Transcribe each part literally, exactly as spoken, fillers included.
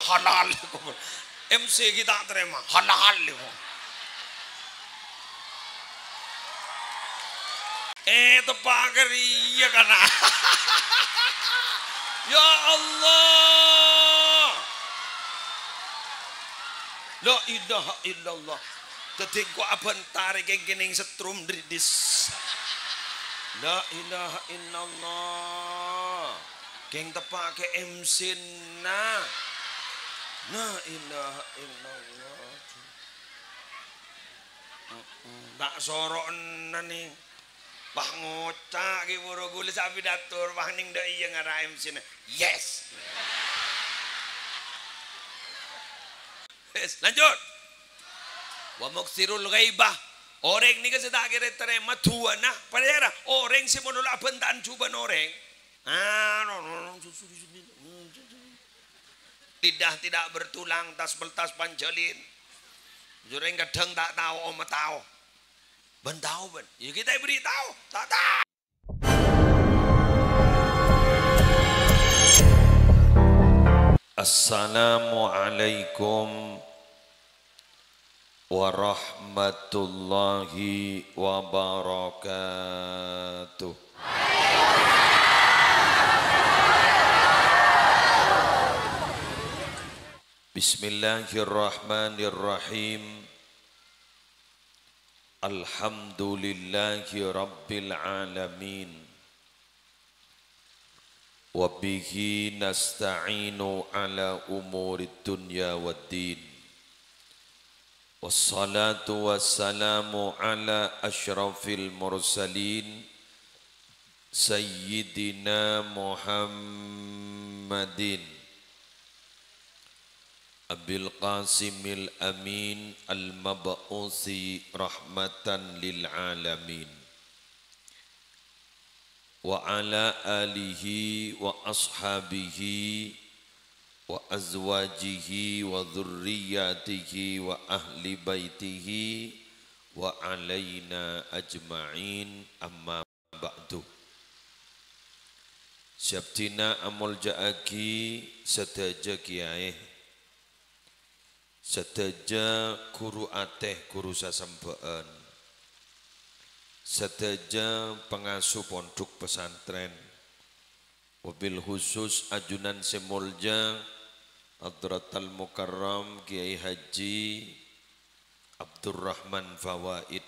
halal. M C kita terima halal. Eh tepak iya kan. Ya Allah. La ilaha illallah. Dadi kok abentar iki kening setrum dridis. La ilaha illallah. Geng tepake M C na. La ilaha illallah. Tak sorokna nih. Wah ngocak ki woro kulit sapi datur wah ning ndak iya ngara M C na. Yes. Yes, lanjut. Wa muksirul ghaibah. Orang ni kasi tak kira terima tuan nah. Pada orang si menolak bentaan cuban orang. Ah, no, no, no. Lidah tidak bertulang, tas beltas panjalin. Jureng kadang tak tahu, om tahu. Ben tahu ben. Ya kita beritahu, tak tahu. Assalamualaikum warahmatullahi wabarakatuh. Bismillahirrahmanirrahim. Alhamdulillahi rabbil alamin. Wa bihi nasta'inu ala umurid dunya waddin. Wassalatu wassalamu ala ashrafil mursalin Sayyidina Muhammadin Abil Qasimil Amin Al-Mab'usi rahmatan lil alamin Wa ala alihi wa ashabihi wa azwajihi wa dhurriyyatihi wa ahli baitihi wa alaina ajma'in amma ba'du. Syabtina amul ja'aki sedaja kiai sedaja guru ateh guru sasembaan sedaja pengasuh pondok pesantren wabil khusus ajunan semulja Hadratal Mukarram Kiai Haji Abdurrahman Fawaid.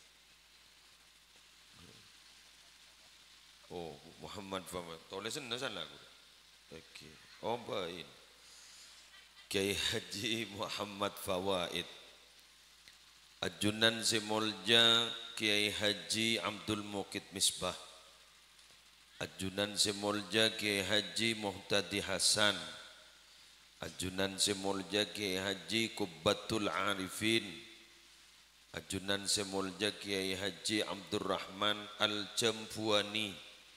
Oh, Muhammad Fawaid. Tulisan salah aku. Oke. Oh, baik. Kiai Haji Muhammad Fawaid. Ajunan semulja Kiai Haji Abdul Muqid Misbah. Ajunan semulja Kiai Haji Muhtadi Hasan. Ajunan semulja Kiai Haji Kubbatul Arifin. Ajunan semulja Kiai Haji Abdurrahman Al-Jambuani.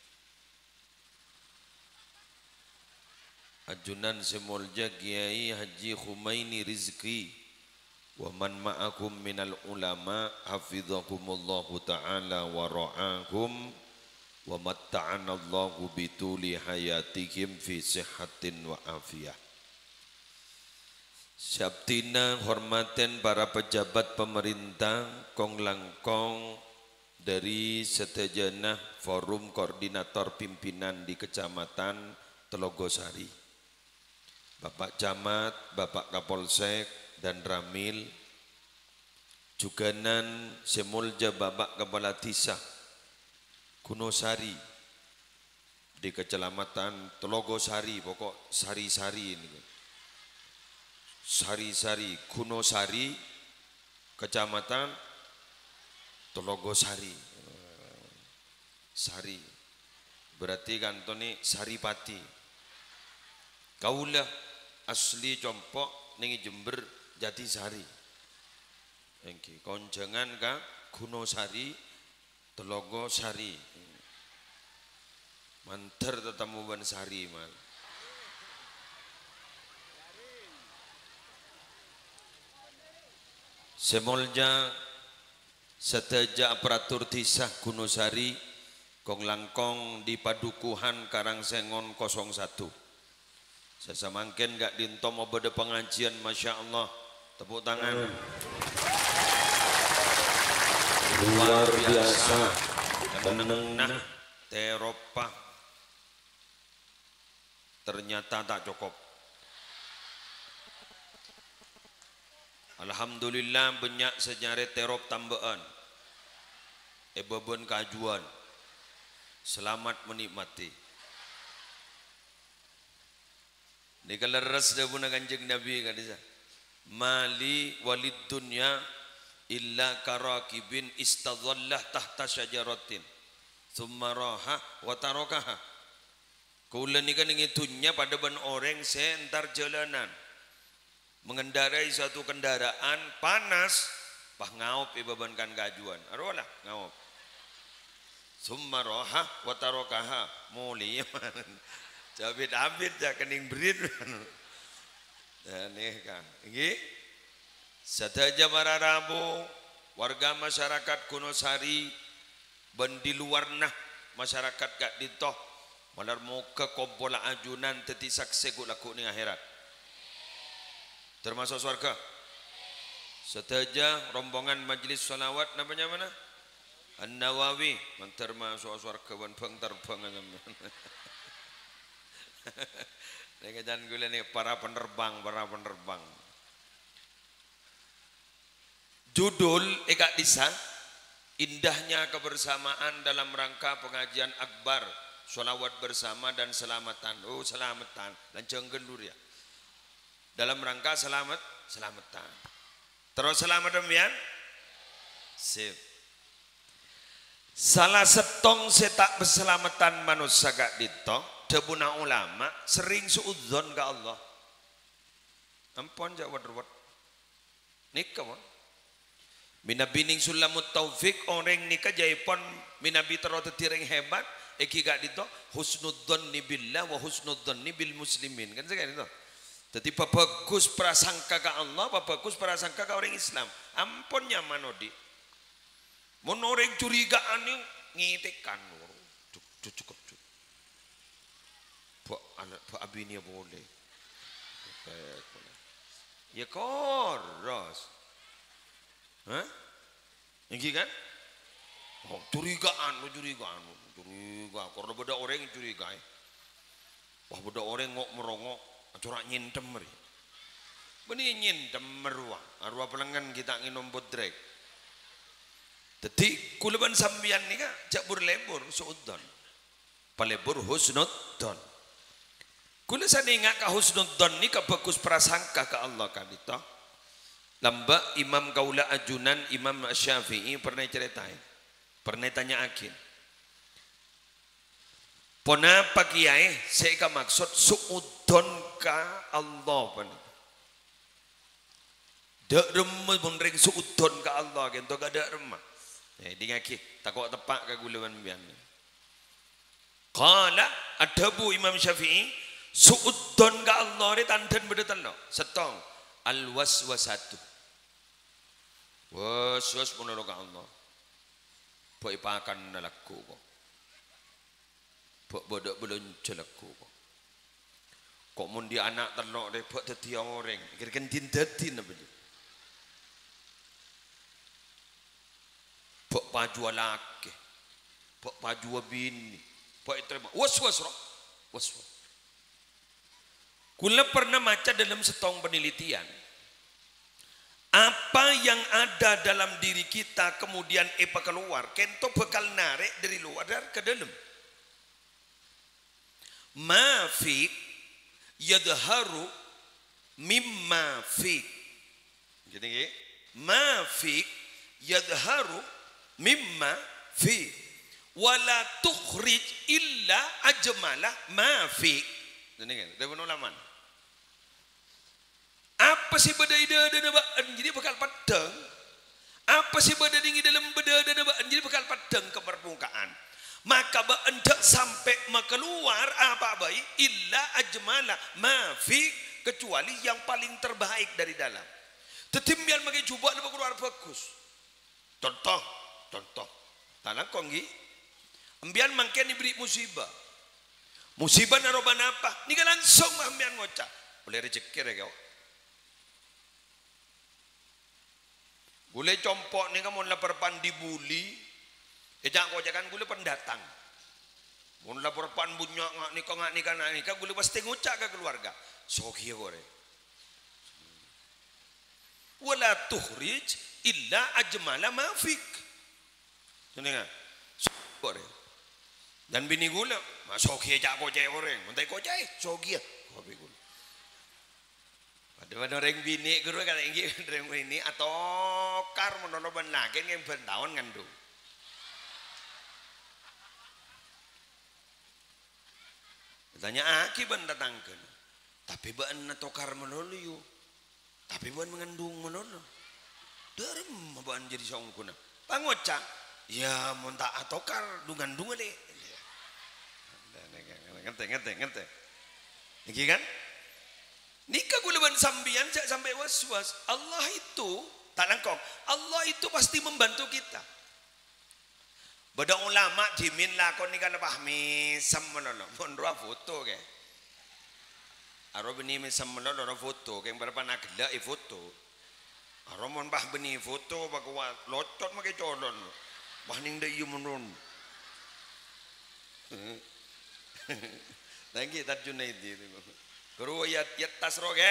Ajunan semulja Kiai Haji Khumaini Rizki. Wa man ma'akum minal ulama hafidhakumullahu ta'ala wa ra'akum wa matta'anallahu bituli hayatihim fi sihhatin wa afiyah. Sabtina hormaten para pejabat pemerintah kong langkong dari setejanah forum koordinator pimpinan di Kecamatan Telogosari, Bapak Camat, Bapak Kapolsek dan Ramil, juganan semulja Bapak Kepala Desa Kunosari di Kecamatan Telogosari, pokok sari-sari ini. Sari-sari Kunosari Kecamatan Telogosari. Sari berarti kantone Saripati. Kaulah asli Compok ning Jember Jatisari. Engki konjangan ka Kunosari Telogosari. Manter tetamu ban sari mal. Semolja seteja aparatur desa Kunosari kong langkong di Padukuhan Karangsengon nol satu. Sesamangken gak dintom obada pengajian, Masya Allah. Tepuk tangan. Luar biasa. Nah, teropa ternyata tak cukup. Alhamdulillah banyak sejarah terop tambahan. Ebeben kajuan. Selamat menikmati. Ini kalau ras dah pun kanjeng Nabi kata, mali walid dunya illa karakibin istadhallah tahta syajaratin thumma raha wa tarakaha. Kula ni kan ngitunya pada ben orang sentar jalanan mengendarai suatu kendaraan panas pah ngaup ibabankan kajuan arolah ngaup thumma raha wa tarakaha muli Jabit abid ya kening berit. Dan nih kan, ini sadaja para Rabu warga masyarakat Kunosari ben di luar nah masyarakat gak ditoh malar muka kompola ajunan teti sakse ku laku ning akhirat. Termasuk surga. Sadaja rombongan majelis salawat namanya mana? An-Nawawi, termasuk surga ban bang terbang Jangan gula nih para penerbang, para penerbang. Judul Eka Disa, indahnya kebersamaan dalam rangka pengajian akbar, sholawat bersama dan selamatan. Oh selamatan, lancang gendur ya. Dalam rangka selamat, selamatan. Terus selamat demikian. Sip. Salah setong setak berselamatan manusia gak dito. Debuna ulama sering suudzon ke Allah. Ampun jawab ruwet. Nikah mon. Minabining sulamut taufik orang nikah jaipon minabi terus tireng hebat. Eki gak dito husnudzonni billah wa husnudzonni bil muslimin kan sekarang itu. Jadi bagus prasangka ke Allah, bagus prasangka ke orang Islam. Ampun nyaman odi. Mun orang curigaan nih ngitekan. Cukup. Pak abini boleh. Ya koros. Hah? Ini kan? Oh, curigaan, curigaan, curiga. Karena beda orang yang curiga. Wah, beda orang ngok merongok, corak nyintem meri. Beni nyintem meruang, arwah pelengan kita nginom bodrek. Jadi kuleban sambian ni kan, jak berlebur suudon, palebur husnudzon. Kula sana ingat ka husnudzon ni ka bagus prasangka ke Allah kan itu. Lamba Imam Kaula Ajunan Imam Syafi'i pernah ceritain. Pernah tanya akin. Pona pakiai saya ka maksud suudon ka Allah pan. Dak remah bunring suudon ka Allah kento ka dak remah. Eh dingaki takok tepak ka gulawan bian. Qala adabu Imam Syafi'i suudon ka Allah ni tandan bedetan no setong al waswasatu waswas punolo ka Allah poi pakan nalakku ko pok bodok belum celakku ko kok mun di anak telok deh pok dadi orang kira-kira din dadi napa pok paju laki pok paju bini pok terima waswas ro waswas. Kula pernah baca dalam setong penelitian apa yang ada dalam diri kita kemudian epa keluar kento bakal narik dari luar ke dalam. Ma fi yadharu mimma fi. Gitu nggih? Ma fi yadharu mimma fi wala tukhrij illa ajmala ma fi. Ini kan, dari ulama. Apa sih beda ide dan baan jadi bakal padang. Apa sih beda tinggi dalam beda dan baan jadi bakal padang ke permukaan. Maka baan tak sampai keluar apa baik illa ajmala ma fi kecuali yang paling terbaik dari dalam. Tetimbian bagi coba ada keluar bagus. Contoh, contoh. Tanah konggi. Ambian mangken diberi musibah. Musibah naroban apa? Ni kan langsung mahmian ngocak. Boleh rezeki ya kau. Gule compok ni kamu lapar pan dibuli. Ejak kau jangan gule pendatang. Mun lapar pan bunyak ngak ni kau ngak ni kan ni kan gule pasti ngocak ke keluarga. Sokia gore. Wala tuhrij illa ajmala ma fik. Dengar. Gore. Dan bini gula, sokia jak kau jai orang. Mentai kau jai, sokia. Kopi gula. Pada orang bini guru kata ingin orang ini atau kar menoloban lagi yang bertahun ngandung. Tanya akibat datangkan, tapi bukan atau kar menoloyu, tapi bukan mengandung menolo. Derem bukan jadi songkuna. Pangoca, ya monta atau kar dungandung le. Ngerti ngerti ngerti. Iki kan? Nikah gulaban sambian sampai was-was. Allah itu tak langkong. Allah itu pasti membantu kita. Bada ulama dimin lakon nikah pahmi sammenolong. Mondro foto ke. Aro beni sammenolong aro foto ke berapa nak gelak e foto. Aro mon bah beni foto bakwa locot make colon. Bah ning de yu menon. Lagi tarjuna itu. Guru ya ya tas roge,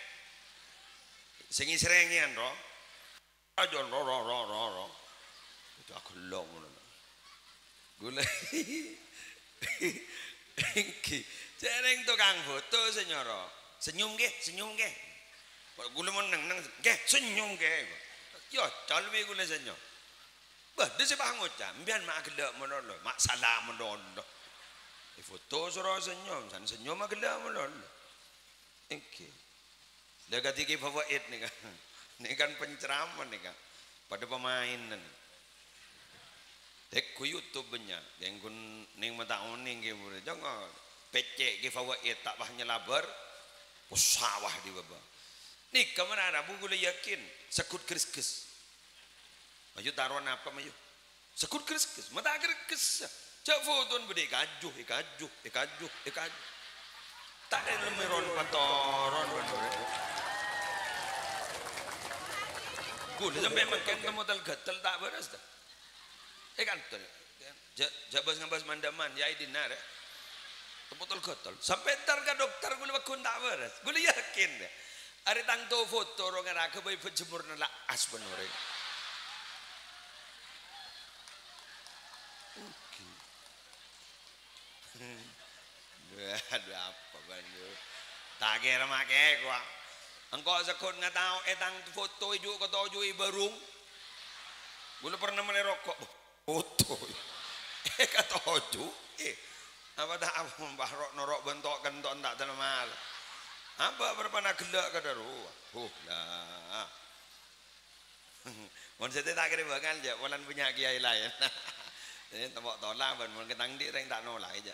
sengi serengian ro, ajon ro ro ro ro ro, itu aku long mana, gula, engki, cereng tukang foto senyoro, senyum ke, senyum ke, gula mau neng neng, ke senyum ke, yo calwi gula senyum, bah desi bangoca, biar mak gelak menolong, mak salah menolong, foto suruh senyum, san senyum mak gelak menolong. Oke, lega tiga favorit nih kan, ini kan penceramah nih kan, pada pemain nih. Dek ku YouTube-nya, yang kun neng mata oning gitu, jangan pecek ke favorit tak bahnya labar, usawah di bawah. Nih kemana ada buku le yakin, sekut kris-kris. Maju taruhan apa maju? Sekut kris-kris, mata kris-kris. Cak foto beri kajuh, ikajuh, ikajuh, ikajuh. Tak ada lemeron patoron bener. Gula sampai makan kamu tal gatal tak beres dah. Eh kan tu. Jabas ngabas mandaman ya idinar. Tempotal gatal. Sampai tar ke dokter gula bakun tak beres. Gula yakin deh. Ari tang to foto ro ngara ke bayi pejemur nala as bener. Aduh apa banyu tak kira make gua engkau sekut nggak tahu etang foto ijuk kau tahu ijuk barung gula pernah melerokok foto eh kata oju eh apa tak apa membahrok norok bentok kentok tak termal apa berpana gelak ke daru oh lah mon saya tak kira bakal je walan punya kiai lain ini tembok tolak ban mon ketang di reng tak nolak aja.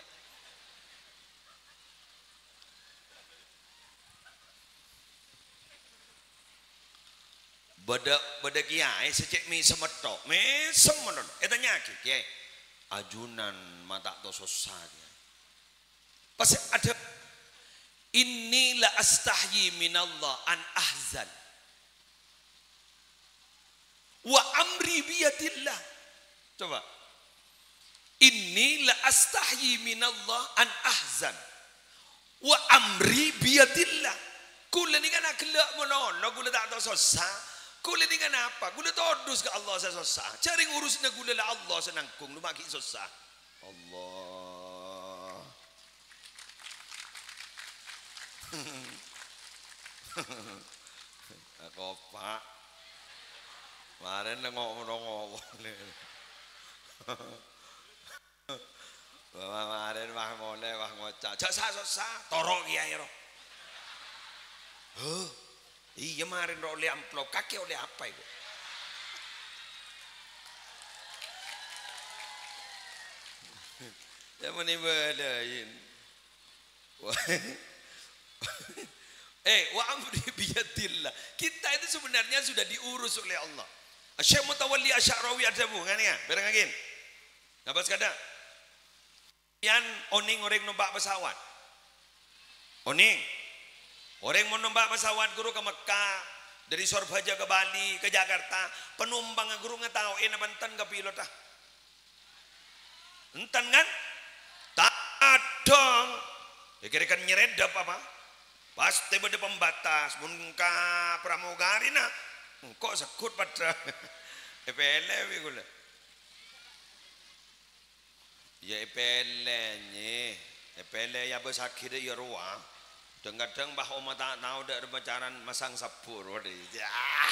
Bada bada kiai secek mi semetok mi semenon eta nyaki kiai ajunan mata to susah dia pas ada inilah astahyi minallah an ahzan wa amri biyadillah coba inilah astahyi minallah an ahzan wa amri biyadillah kula ni kan gelak menon kula tak tahu susah. Gula dengan apa? Gula todus ke Allah saya susah. Cari urusnya gula lah Allah senangkung. Lu makin susah. Allah. Aku pak. Kemarin ngomong-ngomong. Kemarin wah mulai wah ngocak. Susah susah. Torok ya ya. Huh. Iya kemarin oleh amplop kakek oleh apa itu? Zaman ini badain. Eh, wa amri biyadillah. Kita itu sebenarnya sudah diurus oleh Allah. Syekh Mutawalli Asy'arawi ada hubungan ya? Bareng lagi. Ngapa sekadar? Yan oning orang numpak pesawat. Oning. Orang mau numpak pesawat guru ke Mekah, dari Surabaya ke Bali, ke Jakarta, penumpang guru nggak tahu ini benten ke pilot ah. Enten kan? Tak dong. Ya kira-kira nyeredap apa? Pasti pada pembatas, muka pramugari na. Kok sekut pada E P L gula. Ya E P L-nya, E P L ya bersakit ya ruang. Kadang-kadang bah oma tak tahu dak berbicara masang sapur waduh. Ya.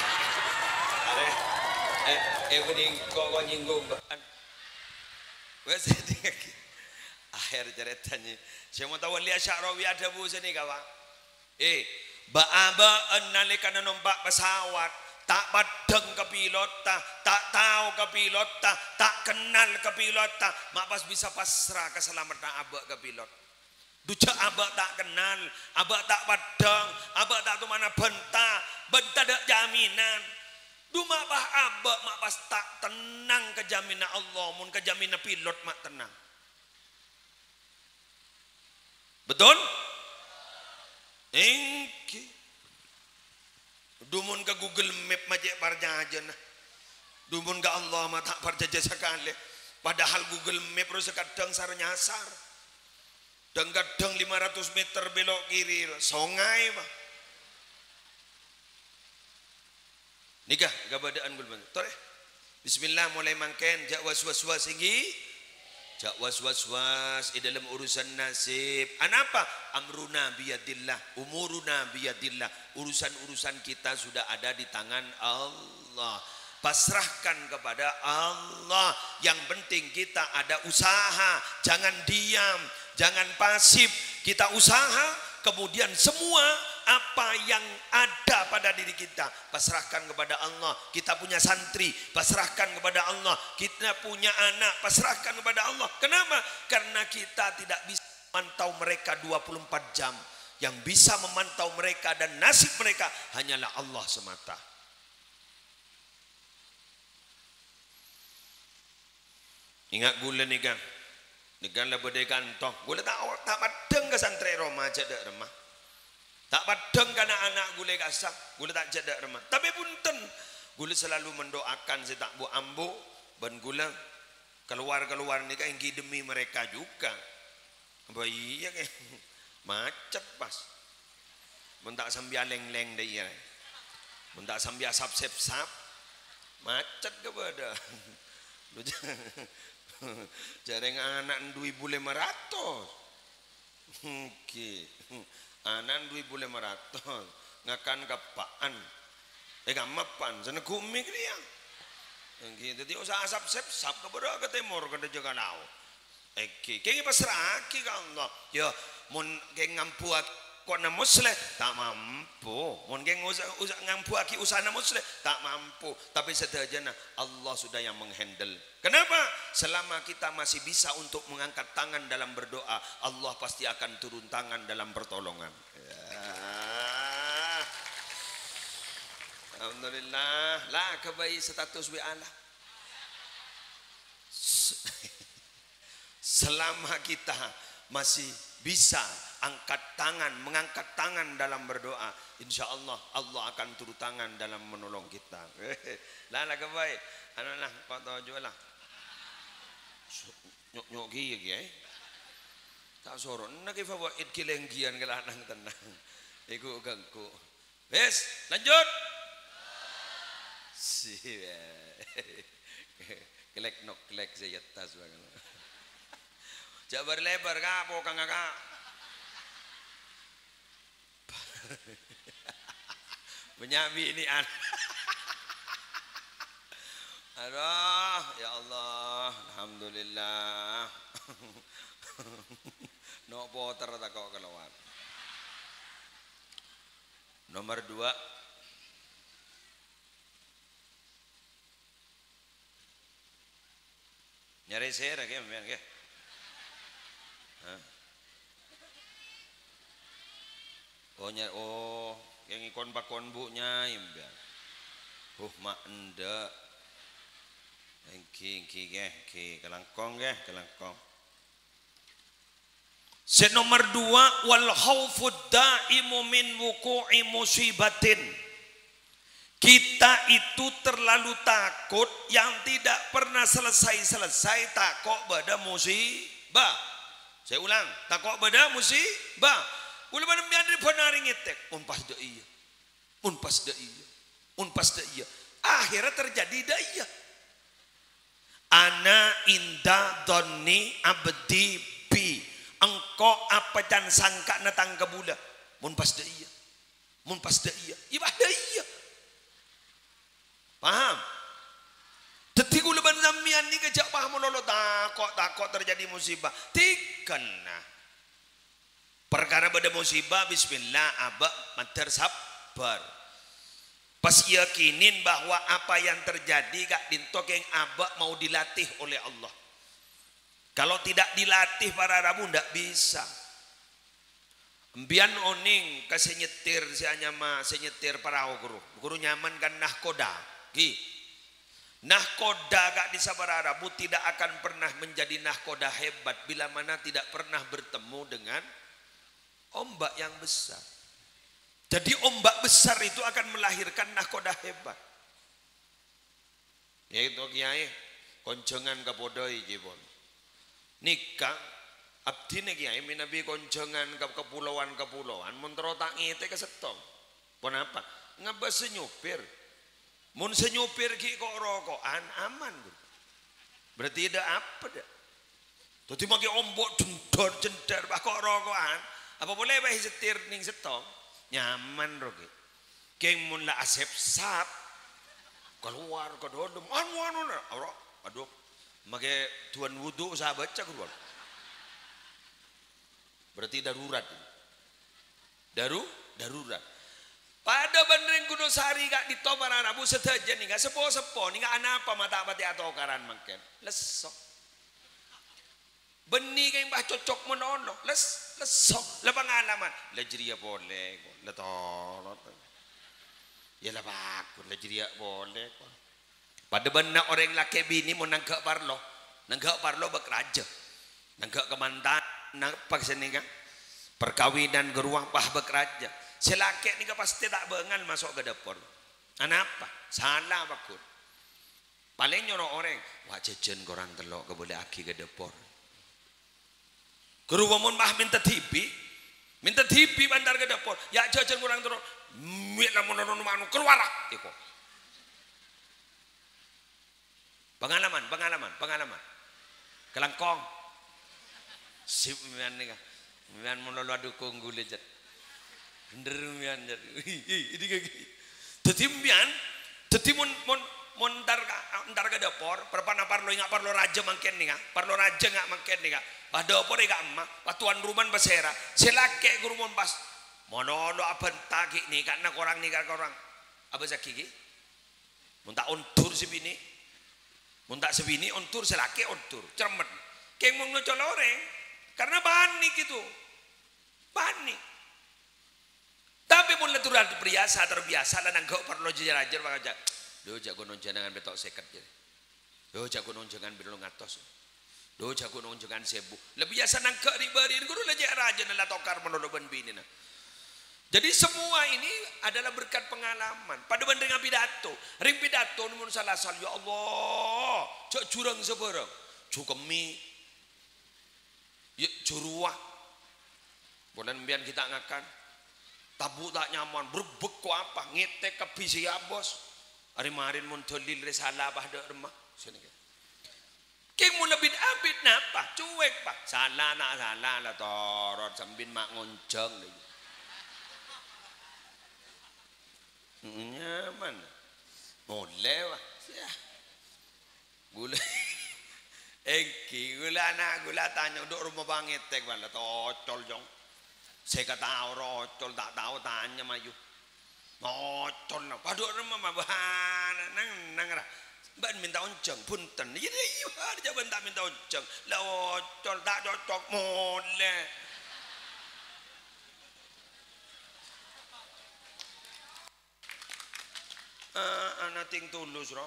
Eh eh mending kok kok nyinggung ban. Wes akhir ceritanya. Saya mau tahu lihat Syarawi ada bu sini kawan. Eh, baaba nalika numpak pesawat tak padeng ke pilot tak tak tahu ke pilot tak tak kenal ke pilot tak mak pas bisa pasrah keselamatan abak ke pilot. Duca abak tak kenal, abak tak padeng, abak tak tu mana bentah, bentah dak jaminan. Duma bah abak mak pas tak tenang ke jaminan Allah, mun ke jaminan pilot mak tenang. Betul? Engki. Dumun ke Google Map majek parja aja nah. Dumun ke Allah mah tak parja sekali. Padahal Google Map terus kadang sar nyasar. Dan kadang lima ratus meter belok kiri songai mah. Nikah gabadaan gulban. Tore. Bismillah mulai mangken jak was-was tinggi. Jak was-was-was di dalam urusan nasib. Anapa? Amruna biyadillah, umuruna biyadillah. Urusan-urusan kita sudah ada di tangan Allah. Pasrahkan kepada Allah. Yang penting kita ada usaha, jangan diam, jangan pasif. Kita usaha, kemudian semua apa yang ada pada diri kita pasrahkan kepada Allah. Kita punya santri, pasrahkan kepada Allah. Kita punya anak, pasrahkan kepada Allah. Kenapa? Karena kita tidak bisa memantau mereka dua puluh empat jam. Yang bisa memantau mereka dan nasib mereka hanyalah Allah semata. Ingat gula nih kan, dengan lah berdaya kantong. Gula tak tak padeng ke santri Roma jadak remah. Tak padeng karena anak gula kasak, gula tak jadak remah. Tapi punten, gula selalu mendoakan si tak bu ambu, dan gula keluar-keluar ni kan demi mereka juga. Bayi ya kan, macet pas. Mentak sambil leng-leng deh ya, mentak sambil sap-sap-sap, macet kepada. Jarang anak dua ribu lima ratus. Oke. Anak dua ribu lima ratus. Ngakan kapaan. Eh kamapan. Sana kumik dia. Oke. Jadi usah asap sep sap ke bawah ke timur ke jaga lau. Oke. Kayaknya pasrah ki Allah. Ya, mun kayak ngampu kok na muslim tak mampu. Mun kayak usah usah ngampu aki usaha na muslim tak mampu. Tapi sederhana Allah sudah yang menghandle. Kenapa? Selama kita masih bisa untuk mengangkat tangan dalam berdoa, Allah pasti akan turun tangan dalam pertolongan. Ya. Alhamdulillah. Lah kebaik status W A lah. Selama kita masih bisa angkat tangan, mengangkat tangan dalam berdoa, insya Allah Allah akan turun tangan dalam menolong kita. Lah lah kebaik. Anak lah, kau tahu juga lah. Nyok nyok gigi ya, tak sorot. Nak kita buat it kilenggian ke lanang tenang. Iku ganggu. Bes, lanjut. Si, kelek nok kelek saya tas banget. Jabar lebar kapo kang kakak. Menyabi ini an. Aduh, ya Allah, alhamdulillah. No poter tak kau keluar. Nomor dua. Nyari saya lagi, memang ya. Oh nyari, oh, yang ikon pakon bu nyai, memang. Oh mak enda. Ki ki ke ki kelangkong ke kelangkong. Se nomor dua, wal khaufud daimu min wuqu'i musibatin. Kita itu terlalu takut yang tidak pernah selesai-selesai, takut pada musibah. Saya ulang, takut pada musibah. Ula mana mian benar ngetek, un pas da iya. Un pas da iya. Un pas da iya. Akhirnya terjadi da iya. Ana inda dhanni abdi bi. Engkau apa dan sangka natang kabula. Mun pas da iya. Mun pas da iya. Ibadah iya. Paham? Detik ula ban zamian ni kejak paham lolo takut takut terjadi musibah. Tikana. Perkara pada musibah bismillah abak mater sabar. Pas yakinin bahwa apa yang terjadi gak dintok yang abak mau dilatih oleh Allah. Kalau tidak dilatih para rabu ndak bisa. Mbian oning kasih nyetir si anyama senyetir para guru. Guru nyaman kan nahkoda. Gi. Nahkoda gak di sabara rabu tidak akan pernah menjadi nahkoda hebat bila mana tidak pernah bertemu dengan ombak yang besar. Jadi ombak besar itu akan melahirkan nahkoda hebat. Yaitu kiai koncengan kapodoi jebon. Nikah abdi nih kiai minabi koncengan ke kepulauan-kepulauan mentero tak ngete ke setong. Pon apa? Ngabas senyupir. Mun senyupir ki kok rokokan aman. Berarti ada apa dah? Tuti maki ombok jendor jendar bah kok rokokan. Apa boleh bah setir ning setong? Nyaman rogi. Keng mun la asep sap keluar ke dodom anu anu anu aduh make tuan wudu saya baca keluar. Berarti darurat. Daru darurat. Pada bandering Gunung Sari gak di Tobaran Abu sedaja nih gak sepo-sepo nih gak anapa mata pati atau karan makan lesok. Benih kayak mbah cocok menono les lesok le pengalaman le jeria boleh le tolot ya lah bagus le jeria boleh kok. Pada benak orang laki bini mau nanggak parlo nanggak parlo bekraja nanggak kemantan nampak sini kan perkawinan geruang pah bekraja selaki ni pasti tak bengal masuk ke dapur anapa salah bakut paling nyono orang wah jajan korang telok ke boleh aki ke dapur geruang mun bah minta tipi minta tipi bandar ke dapur ya jajan korang telok mila monono manu keluar lah iko pengalaman pengalaman pengalaman kelangkong sip mian nih kan mian mun lalu dukung gulejat bener mian ini kayak jadi mian jadi mun mun mun ntar ntar ke dapur perpana parlo ingat parlo raja mangken nih kan parlo raja nggak mangken nih kan pada dapur ingat emak patuan rumah basera selake guru mun pas monono apa tagi nih karena korang nih karena korang apa sakiki mun tak untur si bini mun tak sebini untur selake untur cermet keng mau ngecol orang karena panik itu panik tapi mun leturan terbiasa terbiasa dan enggak perlu jajar-jajar aja do jago nonjangan betok seket jadi do jago nonjangan belum ngatos do jago nonjangan sebu lebih biasa nangkak ribari guru lejar aja nala tokar menoloban bini nah. Jadi semua ini adalah berkat pengalaman pada banding pidato ring pidato mun salah sal ya Allah cok jurang seberang cukemi ya juruah bulan bian kita ngakan tabu tak nyaman berbek ko apa ngetek ke bisi ya bos hari marin mun tolil risalah pada remah sini keng mun lebih abid napa cuek pak salah nak salah lah torot sambil mak ngonceng deh nyaman boleh wah ya gula Eki gula anak gula tanya duduk rumah bang ngetek bala tocol jong saya kata orang tocol tak tahu tanya maju tocol lah paduk rumah mah bahan nang nang ra ban minta onceng punten jadi iya dia bentak minta onceng lah tocol tak cocok boleh ah anak ting tulus roh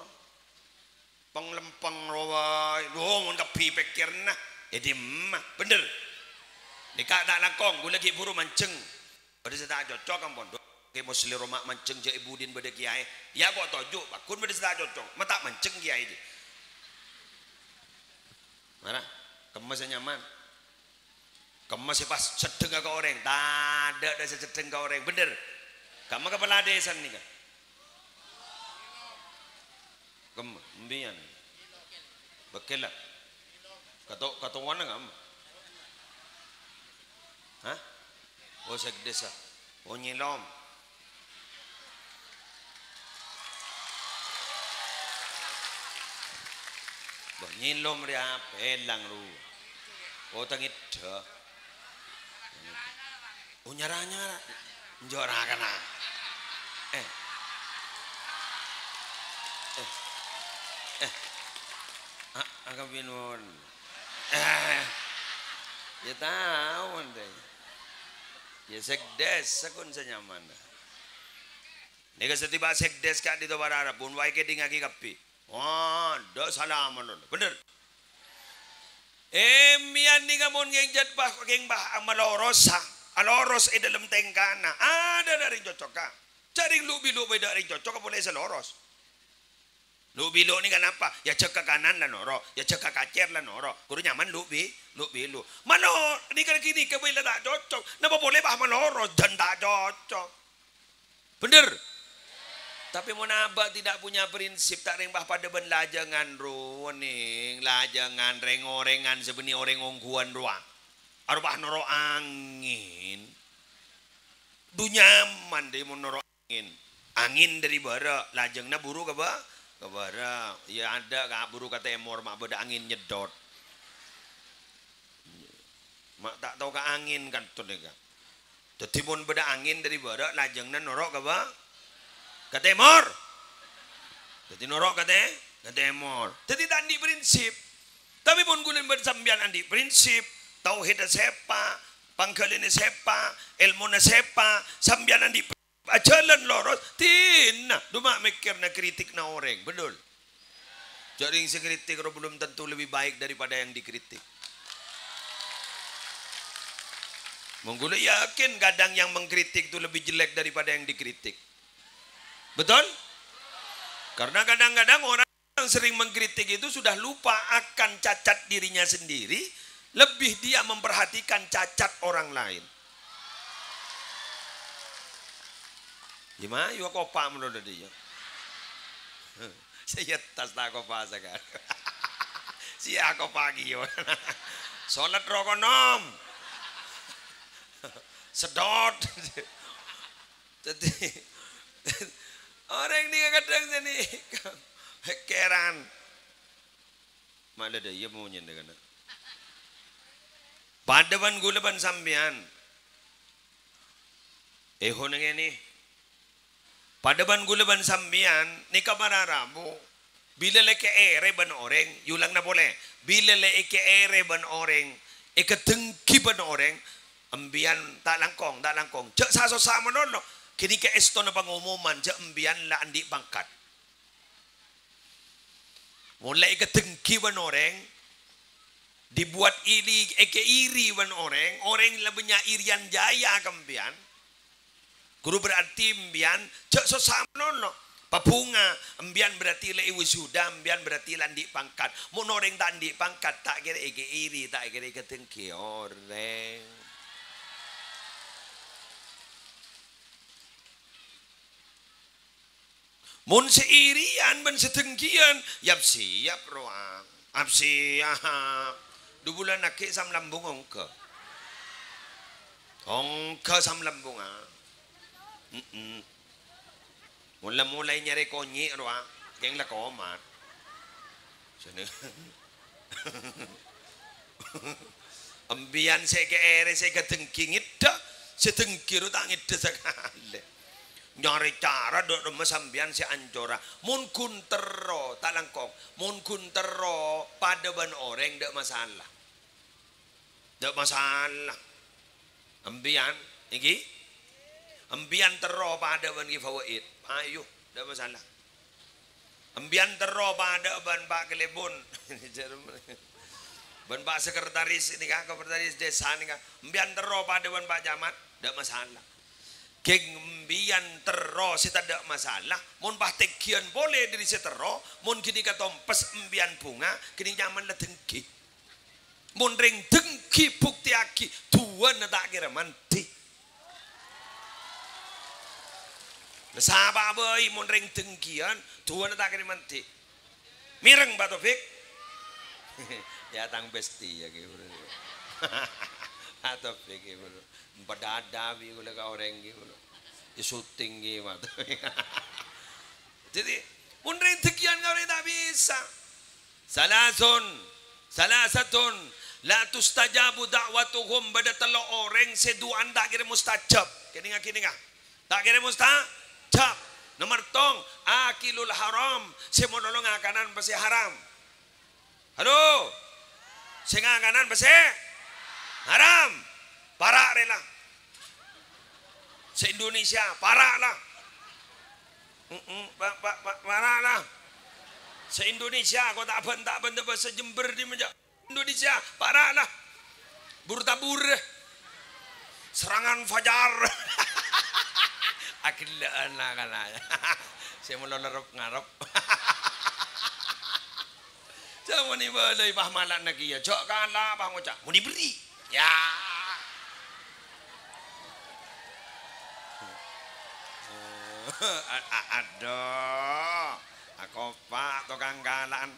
penglempeng rawai loh mun kepi pikirna jadi emak bener Nikah tak langkong, gula lagi buru mancing. Pada sedang cocok kan pondok. Ke musli rumah mancing je ibu din pada kiai. Ya kok tojuk, bakun pada sedang cocok. Mata mancing kiai di. Mana? Kemas nyaman. Kemas pas sedeng ke orang. Tak ada ada sedeng ke orang. Bener. Kamu kepala desa ni kan? Kemas, mbian. Bekelah. Kata kata mana kamu? Hah? Oh sekdes ah. Oh nyilom. Bah nyilom dia pelang lu. Oh tangit dah. Oh nyaranya njora kana. Eh. Eh. Eh. Ah, agak binun. Eh. Ya tahu deh. Ya sekdes sakun senyaman. Nika setiba sekdes ka dito barara pun wae ke dingagi kapi. Wah, do salam lho. Bener. Eh mian nika mon ngeng jat bah ngeng bah amalorosa. Aloros e dalam tengkana. Ada dari cocok ka. Cari lubi lubi dari cocok boleh seloros. Lubi lu ni kenapa? Ya cek ke kanan lah noro, ya cek ke kacer lah noro. Guru nyaman lubi, lubi lu. Mana ni kan gini kebila tak cocok. Napa boleh bah meloros dan tak cocok. Bener. Tapi mau naba tidak punya prinsip tak reng bah pada ben lajangan runing, lajangan rengorengan sebeni orang ongkuan ruang. Arbah noro angin. Dunyaman deh mau noro angin. Angin dari bara, lajangna buru ke bah? Kebara, ya ada kak buru kata emor mak beda angin nyedot. Mak tak tahu ke angin kan tuh deka. Jadi pun beda angin dari bara lajengna norok ke ba? Kata emor. Jadi norok kata kata emor. Jadi tak andi prinsip. Tapi pun gulen bersambian andi prinsip. Tauhid sepa, pangkalin sepa, ilmu sepa, sambian andi jalan loros tina cuma mikir na kritik na orang betul jadi yang sekritik belum tentu lebih baik daripada yang dikritik menggula yakin kadang yang mengkritik itu lebih jelek daripada yang dikritik betul karena kadang-kadang orang yang sering mengkritik itu sudah lupa akan cacat dirinya sendiri lebih dia memperhatikan cacat orang lain. Gimana? Yuk kopak menurut dia. Saya tas tak kopak sekarang. Siapa kopak yo. Solat rokonom. Sedot. Jadi orang ini kadang sini hekeran. Mana dia mau nyendekan. Padawan gulaban sambian. Eh honeng ini. Padaban gulaban sambian ni kamararamu bila leke ere ban orang yulang na boleh bila leke ere ban orang ikatengki ban orang ambian tak langkong tak langkong cek saso sama nono kini ke esto na pengumuman cek ambian la andi bangkat mulai ikatengki ban orang dibuat iri eke iri ban orang orang lebihnya irian jaya kambian guru berarti mbian cek sosama nono papunga mbian berarti le wisuda mbian berarti landi pangkat mun orang tak di pangkat tak kira ege iri tak kira ege tengki orang mun seirian ben setengkian yap siap ruang ap siap dua bulan nak sam lambung ongke ongke sam lambung ah Mm-mm. Mula-mulai nyari konyi ruang yang lah komat sana ambian saya ke ere saya ke tengkingit dah setengkiru tangit sekali nyari cara dok rumah sambian si anjora mun kuntero tak langkong mun kuntero pada ban orang dak masalah dak masalah ambian iki ambian tero pada ban fawaid ayo dak masalah ambian tero pada ban pak kelebon ban Pak sekretaris ini kan, sekretaris desa ini kan, mbian tero pada ban Pak Camat, tidak masalah. Geng mbian tero si tidak masalah. Mun Pak tekian boleh dari setero, mun kini katompes mbian bunga, kini nyaman lah dengki. Mun ring dengki bukti aki, tuan tak kira mandi. Sahabat boy, mun ring dengkian, tuan tak kira mandi. Mireng Pak Taufik. Ya tang besti ya gitu. Atau pikir gitu. Padada bi gula ka orang gitu. Ya syuting gitu. Jadi mun rezekian kau tak bisa. Salasun, salasatun la tustajabu da'watuhum pada telo orang seduan tak kira mustajab. Kini ngak kini ngak. Tak kira mustajab. Nomor tong akilul haram. Semonolong akanan pasti haram. Halo. Sehingga kanan bese haram parak rela se Indonesia parak lah parak lah se Indonesia kau tak bentak bentak bahasa Jember di meja Indonesia parak lah bur tabur serangan fajar akilaan lah kalanya saya mau ngarep ngarep jangan ni balai pahmalan lagi ya. Jok kalah bang ucap. Mau diberi. Ya. Aduh. Aku pak tukang galan.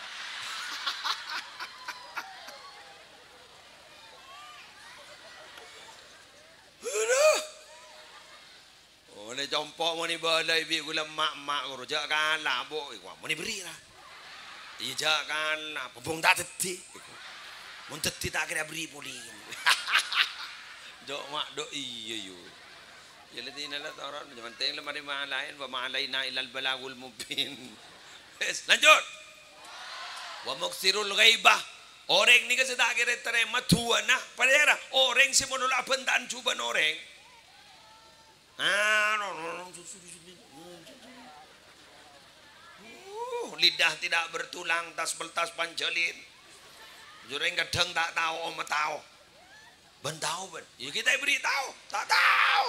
Aduh. Oh, ni jompok mau ni balai bi gula mak-mak guru. Jok kalah bo. Mau diberi lah. Iya jangan apa bong tak teti, mun teti tak kira beri pulih. Dok mak dok iya yo. Ya leti nala orang jangan teng lemari malain wa malaina ilal balagul mubin. Yes, lanjut. Wa muksirul ghaibah. Orang ni kasi tak kira terima tuan nah. Padahal orang si monolak bentan cuba orang. Ah, no no no. Lidah tidak bertulang tas beltas pancelin jureng kadang tak tahu om tahu ben tahu ben ya kita beri tahu tak tahu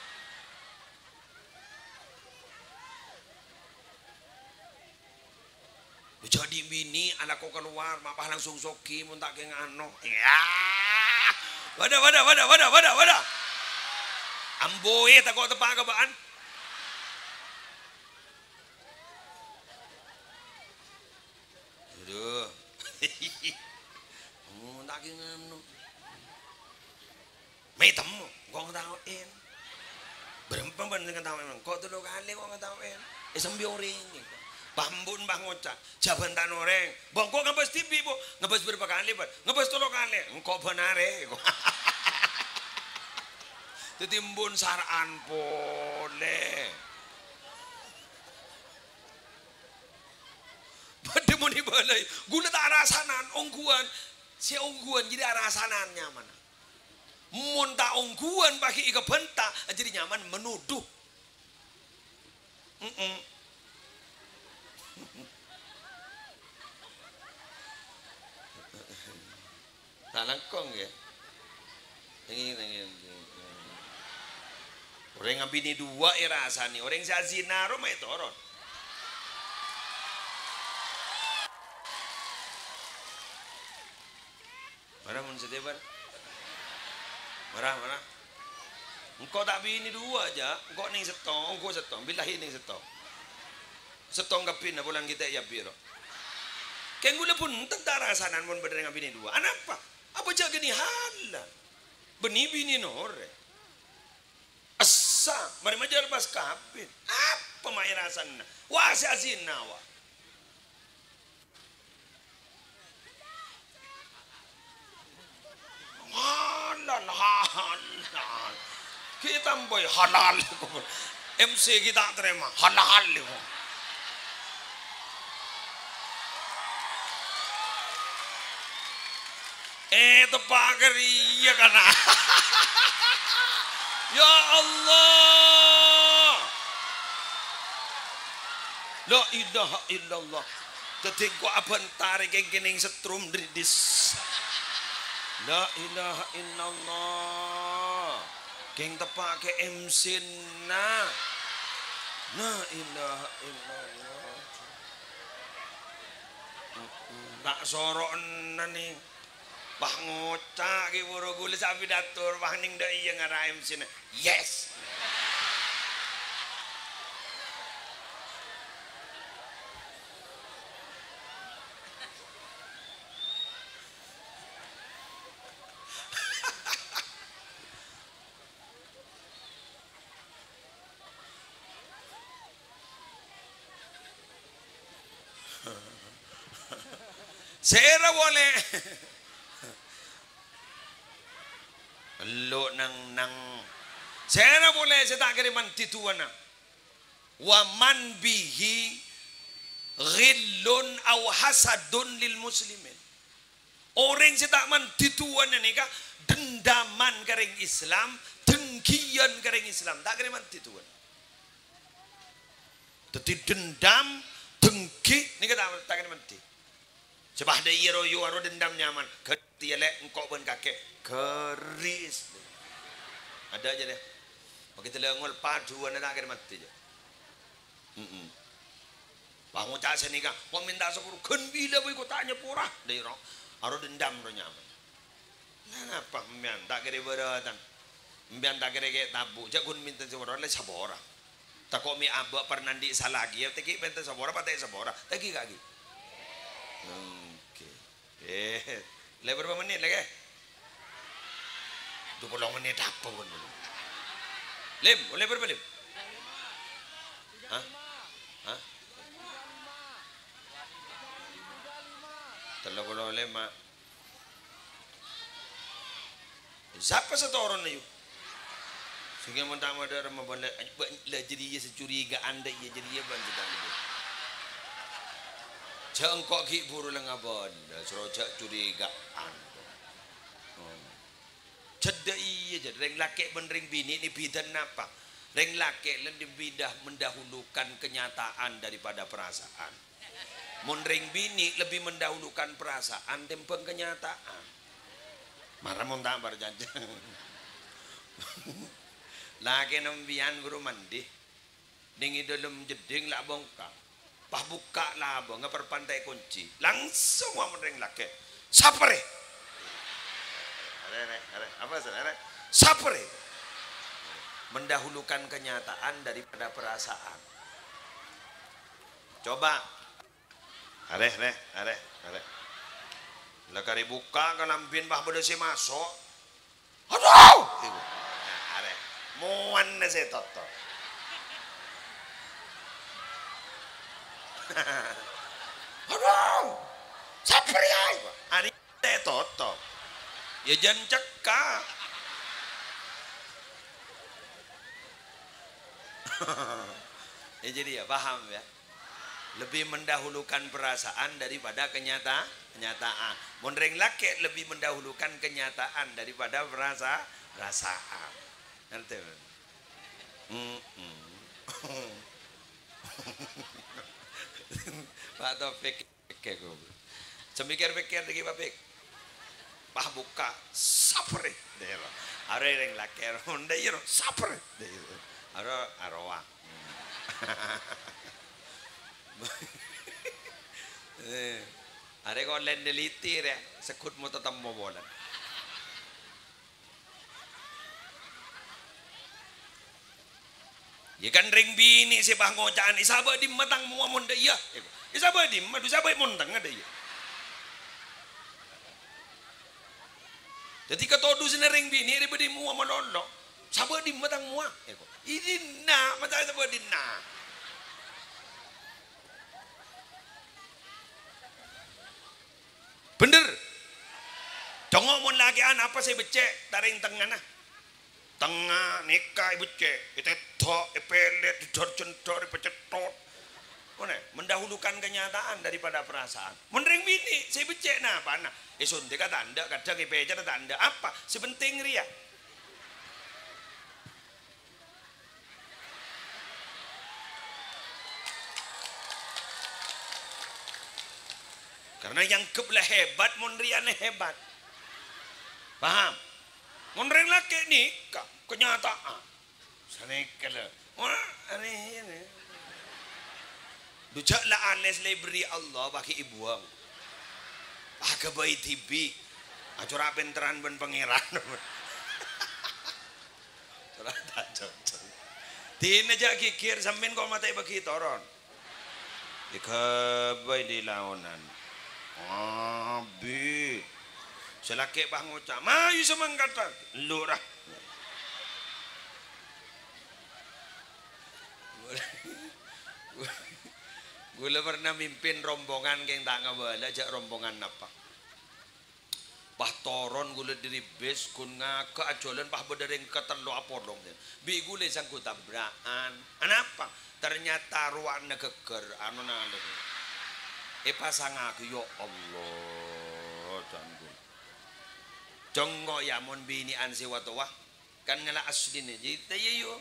jadi bini anak kau keluar mapah langsung soki mun tak keng ano ya wadah wadah wadah wadah wadah wadah amboe tak kau tepak kebaan. Aduh. Oh, tak kira no. May temu, kau ngetawain. Berapa benar ngetawain? Kau tuh kali kau ngetawain. Eh sambil orang. Bambun bang ngocak, jabatan orang. Bang kau ngabas T V bu, ngabas berapa kali bu? Ngabas tolo kali. Kau benar eh. Tetimbun saran boleh. Pada mau dibalai, guna tak rasanan ongguan, si ongguan jadi rasanan nyaman. Mun tak ongguan bagi ika bentak, jadi nyaman menuduh. Mm -mm. Tak langkong ya. Ingin ingin. Orang ngabini dua era rasani, orang zazina rumah itu orang. Marah mun setebar. Marah marah. Engkau tak bini dua aja, engkau ning setong, engkau setong, bilahi ning setong. Setong kapin na bulan kita ya biro. Keng gula pun tentang rasanan mun bener dengan bini dua. Anapa? Apa jaga ni hal? Beni bini nore. Asa, mari majar pas kapin. Apa mai rasana? Wah si azina wa. Halal halal. Kita boy halal. M C kita terima halal. Eh tepak keriya kana. Ya Allah. La ilaha illallah. Dadi kok abentar kenging setrum dridis. La ilaha illallah. Geng tepake M C na. La ilaha illallah. Tak sorokna nih. Bah ngocak ki boro gule sapi datur bah ning dak iya ngara M C na. Yes. Sera boleh. Lo nang nang. Sera boleh saya tak kira man tituana. Wa man bihi ghillun aw hasadun lil muslimin. Orang saya tak man tituana ni kah dendaman kering Islam, dengkian kering Islam, tak kira man tituan. Tetapi dendam, dengki ni kata tak kira man tituan. Sebab ada iro yu aro dendam nyaman. Ketialek engkau ben kakek keris. Ada aja deh. Begitu lengol paduan nak kena mati je. Hmm. Bangun cak senika, kau minta sepuluh. Ken bila boy kau tanya purah. Dari ro, aro dendam ro nyaman. Kenapa mbian tak kira beratan? Mbian tak kira kayak tabu. Jagun minta sepuluh le sabora. Tak kau mi abak pernandi salagi. Ya teki minta sabora, pakai sabora. Teki kaki. Hmm. Eh, lebar berapa menit lagi? dua puluh menit apa pun. Lim, boleh berapa lim? Hah? Hah? tiga puluh lima. Siapa satu orang ni? Sehingga mentang ada orang memboleh, lah jadi ia securiga anda ia jadi ia bantu tangguh. Jengkok ki buru lengabon, serojak curigaan. Cedek iya je, reng laki menring bini ni bidan apa? Reng laki lebih bidah mendahulukan kenyataan daripada perasaan. Menring bini lebih mendahulukan perasaan tempeng kenyataan. Marah mun tak berjanjang. Laki nembian guru mandi, dingi dalam jeding lah bongkar. Pah buka lah abang, ngapar pantai kunci. Langsung wa menring laki. Sapre. Are are apa sih? Are. Sapre. Mendahulukan kenyataan daripada perasaan. Coba. Are are are are. Lekari buka kalambin bah bedesi masuk. Aduh. Are. Muan se toto. Aduh, saper ya, ani teh toto, ya jangan cekak. Ya jadi ya paham ya, lebih mendahulukan perasaan daripada kenyataan. Kenyataan, mondreng laki lebih mendahulukan kenyataan daripada perasa perasaan. Ngerti? Hmm. Pak Taufik kayak gue. Semikir pikir lagi Pak Pik. Pah buka sapre deh lo. Are yang laker honda iro sapre deh. Aro aroa. Eh, are kau lain deliti ya. Sekut mau tetap mau bolan. Ya kan ring bini si bah ngocaan isabah di matang mua monda iya. Isabah di madu isabah montang ada iya. Jadi katodu sini ring bini dia beri mua menolong. Sabah di matang mua. Ini na mata sabah di na. Bener. Tengok mon lagi an apa saya becek taring tengah nah. Tengah nikah ibu cek, itu tok, pelet, didor-jendor, dipecetot. Mana? Mendahulukan kenyataan daripada perasaan. Menring bini, saya becek nah, apa nah? Esun dia kata anda, kadang ipeja kata anda apa? Sebenting ria. Karena yang kebelah hebat monriane hebat. Paham? Monren laki nikah kenyataan. Sanekal. Wah, aneh ini. Dujaklah ales beri Allah bagi ibuang. Pakai bayi tibi. Acura penteran ben pangeran. Cura tak cocok. Tin aja kikir sampean kau matai bagi toron. Ikabai di launan. Abi. Selaki bah ngucap. Mayu semangkata. Lurah. Gula pernah mimpin rombongan yang tak ngabala jak rombongan apa. Pah toron gula diri bes kun ngaka ajolan pah bedereng ketelu apodong. Bi gula sangku tabrakan. Anapa? Ternyata ruang negeger anu nalem. E pasang aku yo Allah jangan. Jonggo ya mon bini ansi watowah kan ngela asli nih. Jadi tayo yo.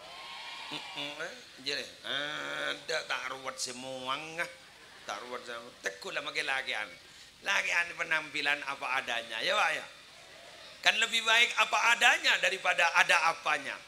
Jadi ada tak ruwet semua ngah tak ruwet semua tekul lah makin lagi an lagi an penampilan apa adanya ya pak ya kan lebih baik apa adanya daripada ada apanya.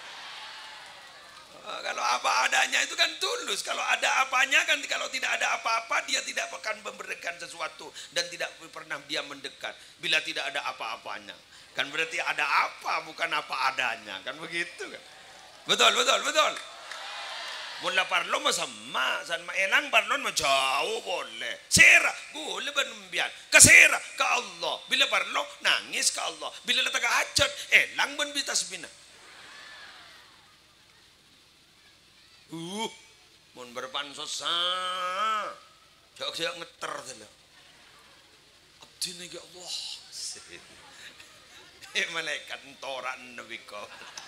Kalau apa adanya itu kan tulus, kalau ada apanya kan kalau tidak ada apa-apa dia tidak akan memberikan sesuatu dan tidak pernah dia mendekat bila tidak ada apa-apanya kan berarti ada apa bukan apa adanya kan begitu kan. Betul, betul, betul. Mula parlo masama, san maelang parlon majauh boleh. Sera, boleh benumbian. Kesera ke Allah. Bila parlo nangis ke Allah. Bila letak hajat, elang ben bitas bina. Uh, mun berpansos sa. Jauh jauh ngeter dulu. Abdi nih ya Allah. Eh malaikat toran nabi kau.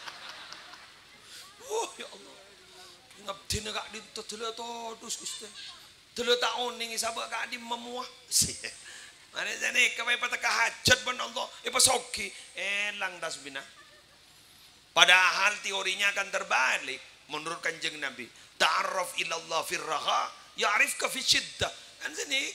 Oh ya Allah. Ngabdi nak di tu dulu todus Gusti. Dulu tak oning sabak kak di memuah. Mari sini kau pada hajat ben Allah. Eh pasoki elang das bina. Padahal teorinya akan terbalik menurut Kanjeng Nabi. Ta'arraf ila Allah fir raha, ya'rifka fi syiddah. Kan sini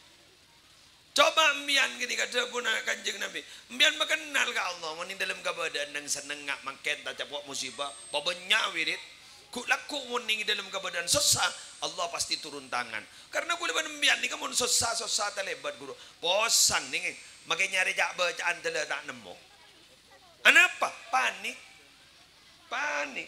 coba mbian gini kata pun Kanjeng Nabi. Mbian mengenal ke Allah, meni dalam keadaan nang seneng ngak mangken tak capok musibah, babenya wirid. Ku laku meni dalam keadaan susah, Allah pasti turun tangan. Karena ku leban mbian ni kamu susah susah terlebat guru. Bosan nih, makin nyari jak bacaan tele tak nemu. Kenapa? Panik, panik.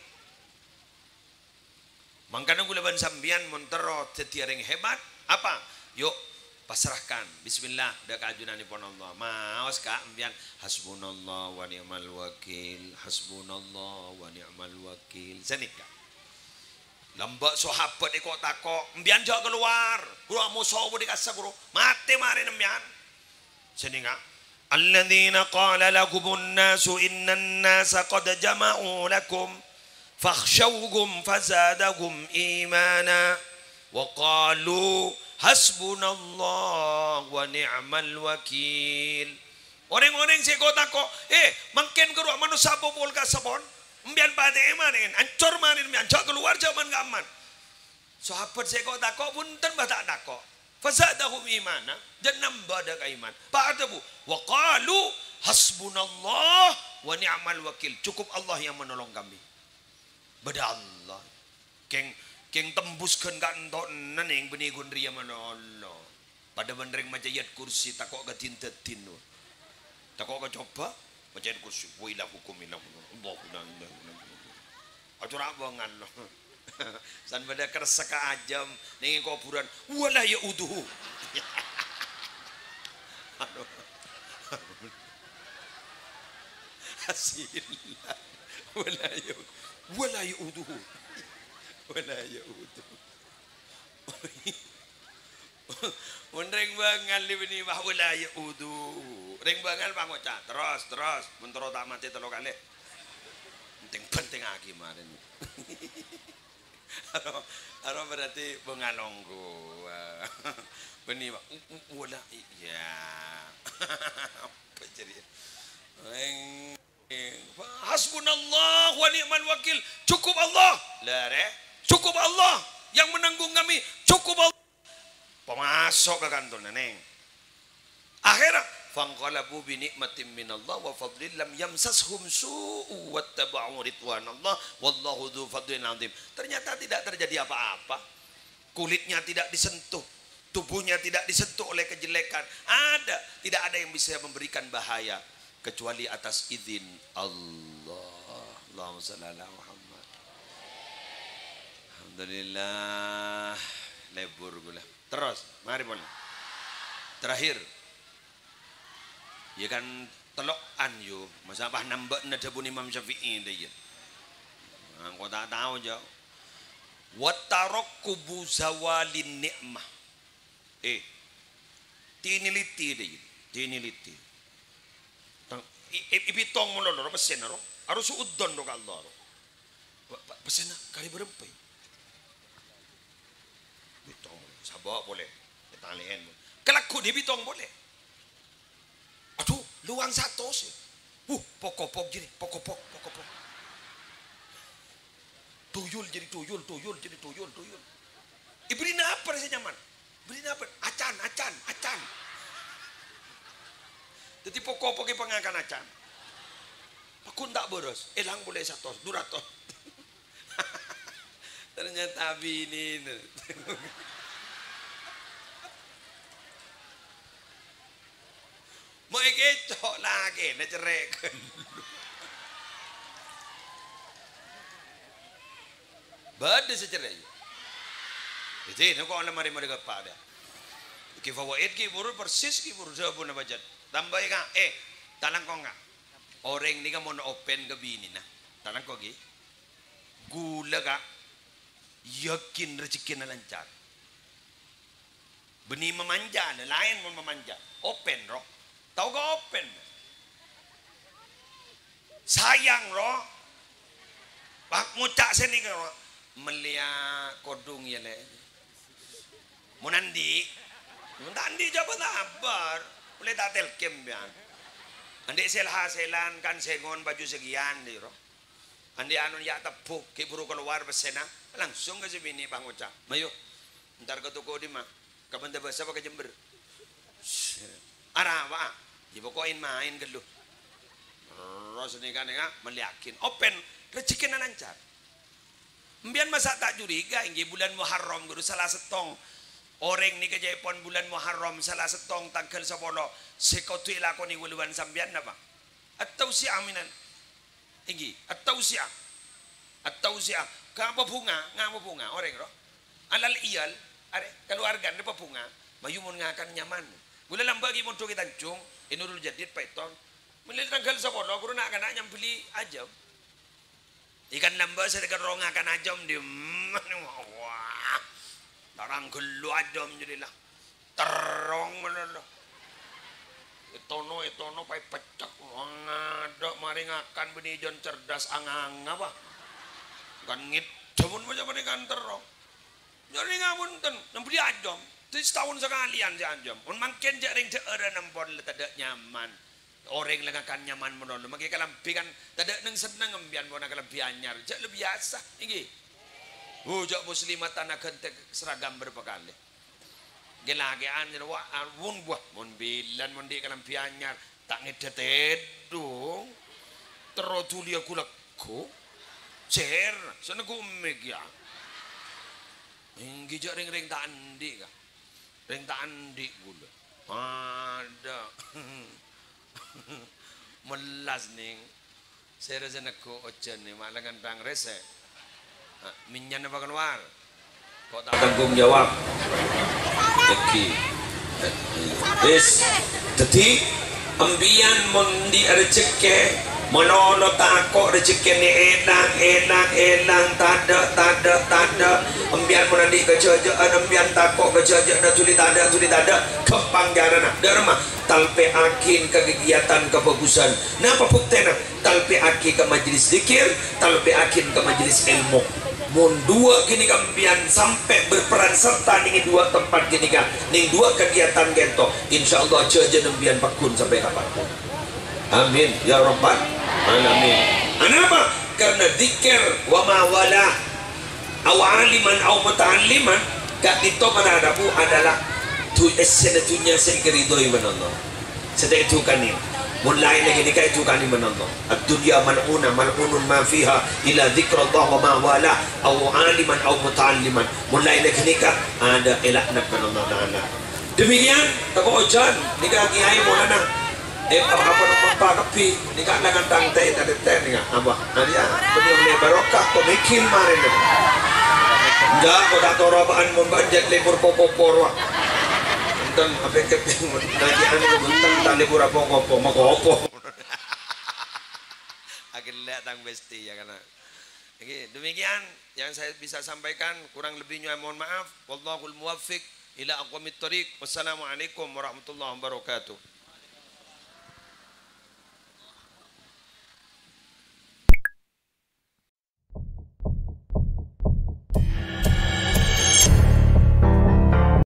Makanya ku leban sambian montero setiaring hebat. Apa? Yuk. Pasrahkan bismillah dah kajunan ni pon Allah maos ka ambian hasbunallah wa ni'mal wakil hasbunallah wa ni'mal wakil senika lambak sahabat ikut takok ambian jauh keluar guru musuh budi kasa guru mati mari ambian senika alladzina qala lakumun nasu innan nasa qad jama'u lakum fakhshawhum fazadahum imana wa qalu hasbunallah wa ni'mal wakil. Orang-orang si kota ko, eh, mungkin keruak manusia popol ka sabon, mbian pada emanin, ancor manin, ancor keluar zaman gaman. Sahabat si kota ko pun ten batak dako. Fazadahum imana, dan nambah dak iman. Pak ada bu, wa qalu hasbunallah wa ni'mal wakil. Cukup Allah yang menolong kami. Bada Allah. Keng Keng tembuskan kan entok neneng benih gunria manolo. Pada benereng majayat kursi takok ke tintetin. Takok ke coba majayat kursi. Wailah hukum ilah. Allah Allah. Acura bangan lo. San pada kersaka ajam nengin kuburan. Wala ya uduhu. Aduh. Hasillah. Wala ya wala ya uduhu. Wala yaudu. Undreng bangal li bini bah wala yaudu. Reng bangal bang oca terus terus muntro tak mati telo kali. Penting penting lagi marin. Aro aro berarti bengalonggo. Beni bah wala ya. Apa jadi? Reng hasbunallah wa ni'mal wakil. Cukup Allah. Lare. Cukup Allah yang menanggung kami. Cukup Allah. pemasok ke kantor neneng. Akhirnya fanqalabu bi nikmatin minallah wa fadlin lam yamsashum su'u wattaba'u ridwanallah wallahu dzu fadlin 'adzim. Ternyata tidak terjadi apa-apa. Kulitnya tidak disentuh, tubuhnya tidak disentuh oleh kejelekan. Ada, tidak ada yang bisa memberikan bahaya kecuali atas izin Allah. Allahumma shalli ala Muhammad. Alhamdulillah, lebur gula. Terus, mari boleh. Terakhir, ya kan telokan yo, masa apa nambah nada pun Imam Syafi'i dia. Nah, kau tak tahu jauh. Watarokkubu zawalin nikmah. Eh, tiniliti dia, tiniliti. Ibitong mo lolo, pesen ro. Harus udon do Allah. Pesen na kali berempai. Bitong, sabak boleh. Talian mo. Kalaku di bitong boleh. Aduh, luang satu sih. Uh, pokok-pok jadi, pokok-pok, pokok-pok. Tuyul jadi tuyul, tuyul jadi tuyul, tuyul. Ibrin apa sih nyaman? Ibrin apa? Acan, acan, acan. Jadi pokok-pok pengakan acan. Pakun tak boros, elang boleh satu, duratos. Ternyata bini ini. Mau kecok lagi, nak ceraikan. Bada secerai. Itu ini kau nak mari-mari kepada. Kifawaid ki buru persis ki buru sabun apa jad. Tambah ka, eh, talang kau ngak. Orang ni kan mau open ke bini nah. Talang kau ki. Gula ka. Yakin rezeki na lancar. Benih memanja, lain pun memanja. Open roh. Tahu kau open? Sayang roh. Pak ngucak sini kau melihat kodung ya le. Munandi, munandi jabat abar. Boleh tak telkem bian. Andi selha selan kan sengon baju sekian di roh. Andi anu ya tepuk kiburu keluar besena langsung ke sini Bang Ucap. Mayo. Ntar ke toko di mak. Kapan dah bahasa pakai Jember. Arah apa? Dipokoin main ke lu. Ros ni kan ya meliakin open rezeki na lancar. Mbian masa tak curiga inggi bulan Muharram guru salah setong. Orang ni kejepon bulan Muharram salah setong tanggal sepuluh. Sekotu ilakoni wuluan sambian apa? Atau si aminan. Inggi, atau siap, atau siap. Ngapa bunga, ngapa bunga, orang roh. Alal iyal, are keluarga ni bunga. Mayumun ngakan nyaman. Gula lambagi monto kita cung, inurul jadid paiton. Melihat tanggal sepuluh, guru nak kena nyam beli ajam. Ikan lamba saya dekat rong akan ajam di wah, darang gelu ajam jadilah terong mana lah. Itono itono pai pecak ngada mari ngakan benih jon cerdas angang apa kan ngit jamun macam mana kan terong jadi ngapunten nembeli ajam itu setahun sekalian si ajam un makin jak ring ceura nempon tidak nyaman orang lengakan nyaman menolong maki kalampi kan tidak neng seneng ngembian bona kalampi anyar jak lebih biasa iki oh jak muslimat tanah gentek seragam berpekali gelagean jadi wah arun buah mon bilan mon di kalampi anyar tak ngedet dong terotuli aku lekku cer sana ku megia inggi jak ring ring tak andi kah ring tak andi gula ada melas ning saya rasa nak ko ojen ni malangan tang rese minyan apa keluar kok tak tanggung jawab lagi wis dadi ambian mondi rezeki menono takok rezeki ni enak enak enak tada tada tada ambian monandi kejajaan ambian takok kejajaan tuli tada tuli tada kepanggaran derma talpe akin ke kegiatan kebagusan napa buktena talpe akin ke majelis zikir talpe akin ke majelis ilmu mun dua gini kampian sampai berperan serta ning dua tempat gini kan ning dua kegiatan gento insyaallah aja nembian pakun sampai kapan amin ya rabbal alamin. Kenapa? Karena zikir wa ma wala aw aliman aw muta'alliman kak itu menadabu adalah tu esen dunia sekeridoi manallah sedek tu kanin mulai lagi nikah itu kan manallah ad-dunya mal'una mal'unun ma fiha ila dzikrullah wa ma wala aw aliman aw muta'alliman mulai lagi nikah ada elakna manallah taala. Demikian tako ojan nikah kiai maulana eh apa-apa nama pakapi nikah dengan tangtai tadi teh nikah apa dia beliau barokah ko mikil marin enggak ko dato rabaan mun banjat libur popo-poro dan apa ke nanti anu bentang tali libur apa-apa makopo akhir lihat tang besti ya karena oke demikian yang saya bisa sampaikan, kurang lebihnya mohon maaf. Wallahul muwaffiq ila aqwamit thoriq. Wassalamualaikum warahmatullahi wabarakatuh.